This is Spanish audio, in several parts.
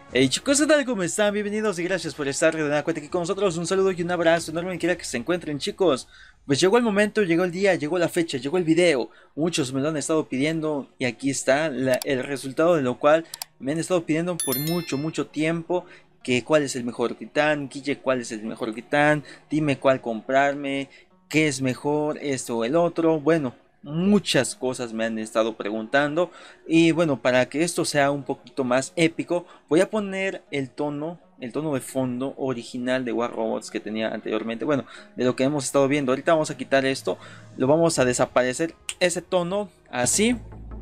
Hey chicos, ¿qué tal? ¿Cómo están? Bienvenidos y gracias por estar de nueva cuenta aquí con nosotros. Un saludo y un abrazo enorme quiera que se encuentren, chicos. Pues llegó el momento, llegó el día, llegó la fecha, llegó el video. Muchos me lo han estado pidiendo y aquí está el resultado de lo cual me han estado pidiendo por mucho tiempo. Que cuál es el mejor titán, Guille, cuál es el mejor titán, dime cuál comprarme, qué es mejor, esto o el otro. Bueno, muchas cosas me han estado preguntando. Y bueno, para que esto sea un poquito más épico, voy a poner el tono de fondo original de War Robots que tenía anteriormente. Bueno, de lo que hemos estado viendo. Ahorita vamos a quitar esto, lo vamos a desaparecer ese tono así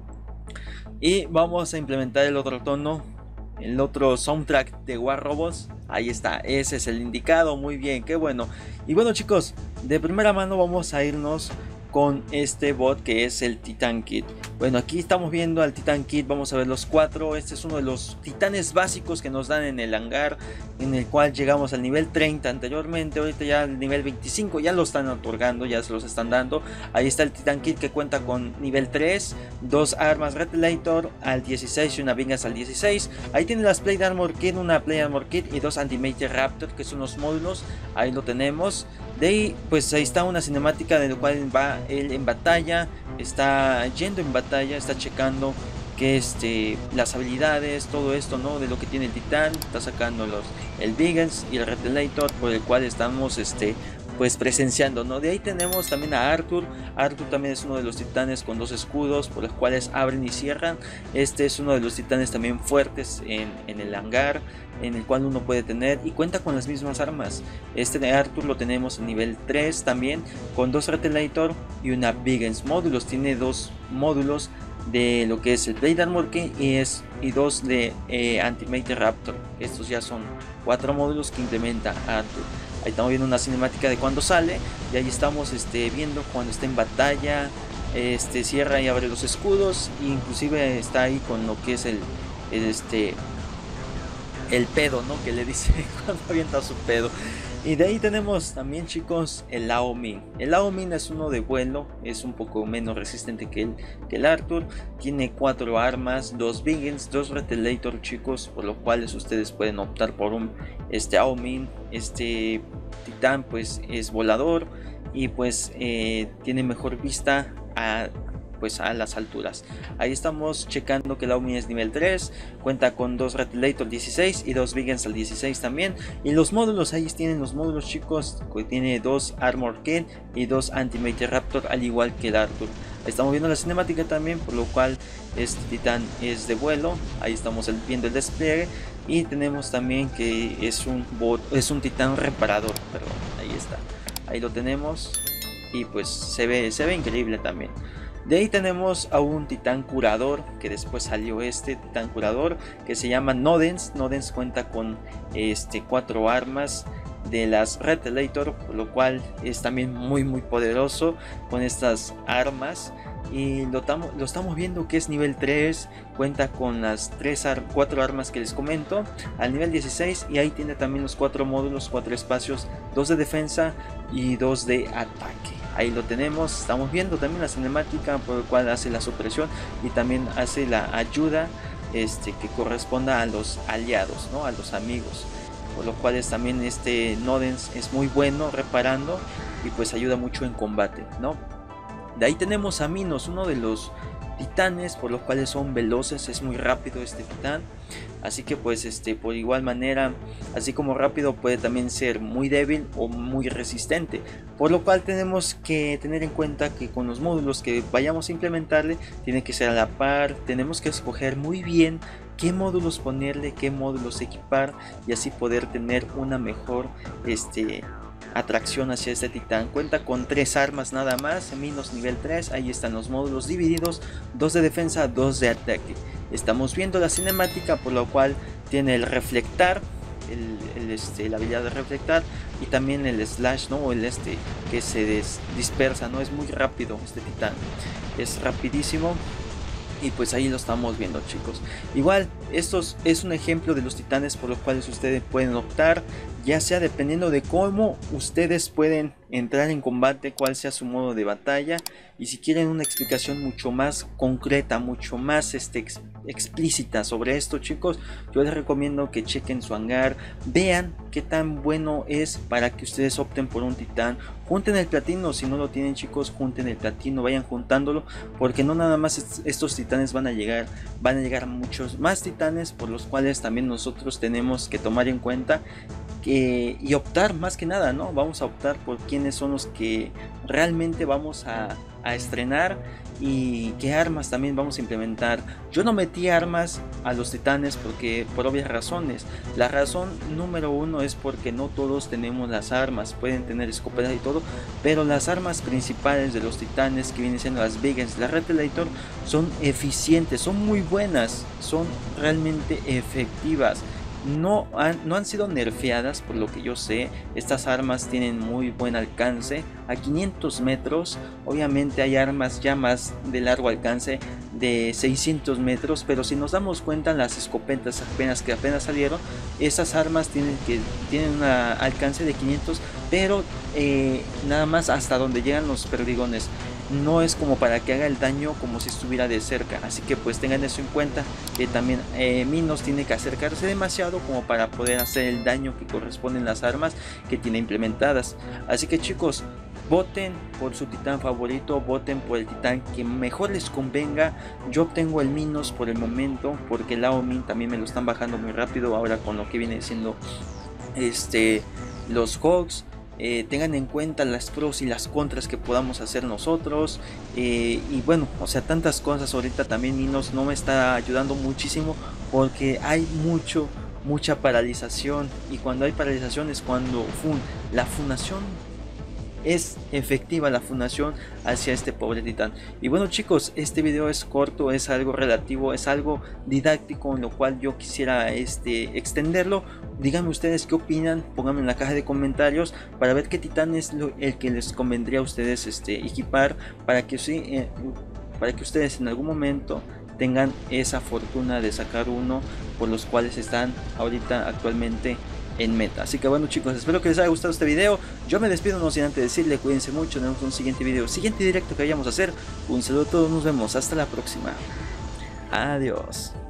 y vamos a implementar el otro tono, el otro soundtrack de War Robots. Ahí está, ese es el indicado, muy bien, qué bueno. Y bueno chicos, de primera mano vamos a irnos con este bot que es el Titan Kit. Bueno, aquí estamos viendo al Titan Kit, vamos a ver los cuatro. Este es uno de los titanes básicos que nos dan en el hangar, en el cual llegamos al nivel 30 anteriormente. Ahorita ya al nivel 25 ya lo están otorgando, ya se los están dando. Ahí está el Titan Kit que cuenta con nivel 3, dos armas Retelator al 16 y una Vengeance al 16. Ahí tiene las Plate Armor Kit, una Plate Armor Kit y dos Antimatter Raptor, que son los módulos. Ahí lo tenemos. De ahí, pues ahí está una cinemática de lo cual va él en batalla, está yendo en batalla, está checando que las habilidades, todo esto, ¿no? De lo que tiene el titán, está sacando el Vigans y el Retelator por el cual estamos pues presenciando, ¿no? De ahí tenemos también a Arthur. Arthur también es uno de los titanes con dos escudos por los cuales abren y cierran. Este es uno de los titanes también fuertes en el hangar, en el cual uno puede tener y cuenta con las mismas armas. Este de Arthur lo tenemos en nivel 3 también, con dos Retelator y una Vigans módulos. Tiene dos módulos de lo que es el Blade Armor Key y dos de Antimatter Raptor. Estos ya son cuatro módulos que implementa Arthur. Ahí estamos viendo una cinemática de cuando sale y ahí estamos viendo cuando está en batalla, cierra y abre los escudos, e inclusive está ahí con lo que es el pedo, ¿no? Que le dice cuando avienta su pedo. Y de ahí tenemos también, chicos, el Lao Min. El Lao Min es uno de vuelo, es un poco menos resistente que el Arthur. Tiene cuatro armas, dos Vigans, dos Retelator, chicos, por los cuales ustedes pueden optar por un Lao Min. Este titán pues es volador y pues tiene mejor vista a las alturas. Ahí estamos checando que el Omni es nivel 3, cuenta con dos Retelator 16 y dos Vigans al 16 también. Y los módulos, ahí tienen los módulos, chicos, que tiene dos Armor Kit y dos Antimatter Raptor, al igual que el Arthur. Estamos viendo la cinemática también, por lo cual este titán es de vuelo. Ahí estamos viendo el despliegue y tenemos también que es un titán reparador, perdón, ahí está, ahí lo tenemos y pues se ve increíble también. De ahí tenemos a un titán curador, que después salió este titán curador, que se llama Nodens. Nodens cuenta con cuatro armas de las Retelator, por lo cual es también muy poderoso con estas armas. Y lo estamos viendo que es nivel 3, cuenta con las cuatro armas que les comento, al nivel 16, y ahí tiene también los cuatro módulos, cuatro espacios, dos de defensa y dos de ataque. Ahí lo tenemos, estamos viendo también la cinemática por el cual hace la supresión y también hace la ayuda que corresponda a los aliados, ¿no? A los amigos. Por lo cual también Nodens es muy bueno reparando y pues ayuda mucho en combate, ¿no? De ahí tenemos a Minos, uno de los titanes por los cuales son veloces, es muy rápido este titán, así que pues por igual manera, así como rápido, puede también ser muy débil o muy resistente, por lo cual tenemos que tener en cuenta que con los módulos que vayamos a implementarle tiene que ser a la par. Tenemos que escoger muy bien qué módulos ponerle, qué módulos equipar y así poder tener una mejor atracción hacia este titán. Cuenta con tres armas nada más, Minos nivel 3, ahí están los módulos divididos, dos de defensa, dos de ataque. Estamos viendo la cinemática, por lo cual tiene el reflectar, la habilidad de reflectar, y también el slash, ¿no? El que se dispersa, ¿no? Es muy rápido este titán, es rapidísimo. Y pues ahí lo estamos viendo, chicos. Igual, esto es un ejemplo de los titanes por los cuales ustedes pueden optar, ya sea dependiendo de cómo ustedes pueden entrar en combate, cuál sea su modo de batalla. Y si quieren una explicación mucho más concreta, mucho más explícita sobre esto, chicos. Yo les recomiendo que chequen su hangar, vean qué tan bueno es para que ustedes opten por un titán. Junten el platino, si no lo tienen, chicos, junten el platino, vayan juntándolo, porque no nada más estos titanes van a llegar muchos más titanes, por los cuales también nosotros tenemos que tomar en cuenta y optar, más que nada, ¿no? Vamos a optar por quiénes son los que realmente vamos a estrenar y qué armas también vamos a implementar. Yo no metí armas a los titanes porque por obvias razones. La razón número uno es porque no todos tenemos las armas, pueden tener escopetas y todo, pero las armas principales de los titanes, que vienen siendo las Vegans, la Retaliator, son eficientes, son muy buenas, son realmente efectivas. No han sido nerfeadas, por lo que yo sé. Estas armas tienen muy buen alcance a 500 metros. Obviamente hay armas ya más de largo alcance de 600 metros, pero si nos damos cuenta, las escopetas que apenas salieron, esas armas tienen un alcance de 500, pero nada más hasta donde llegan los perdigones. No es como para que haga el daño como si estuviera de cerca, así que pues tengan eso en cuenta, que también Minos tiene que acercarse demasiado como para poder hacer el daño que corresponden las armas que tiene implementadas. Así que chicos, voten por su titán favorito, voten por el titán que mejor les convenga. Yo obtengo el Minos por el momento, porque el Laomin también me lo están bajando muy rápido ahora con lo que viene siendo los Hogs. Tengan en cuenta las pros y las contras que podamos hacer nosotros, y bueno, o sea, tantas cosas. Ahorita también Minos no me está ayudando muchísimo porque hay mucha paralización, y cuando hay paralización es cuando la fundación es efectiva, la fundación hacia este pobre titán. Y bueno chicos, este video es corto, es algo relativo, es algo didáctico, en lo cual yo quisiera extenderlo. Díganme ustedes qué opinan, pónganme en la caja de comentarios para ver qué titán es el que les convendría a ustedes equipar, para que ustedes en algún momento tengan esa fortuna de sacar uno, por los cuales están ahorita actualmente en meta. Así que bueno chicos, espero que les haya gustado este video. Yo me despido, no sin antes decirle, cuídense mucho, nos vemos en un siguiente video, siguiente directo que vayamos a hacer. Un saludo a todos, nos vemos, hasta la próxima. Adiós.